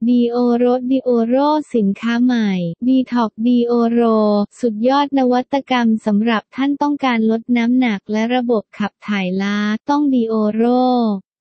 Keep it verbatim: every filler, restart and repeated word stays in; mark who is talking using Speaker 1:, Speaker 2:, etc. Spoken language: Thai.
Speaker 1: ดีโอโรดีโอโรสินค้าใหม่ ดีท็อกดีโอโรสุดยอดนวัตกรรมสำหรับท่านต้องการลดน้ำหนักและระบบขับถ่ายล้าต้องดีโอโร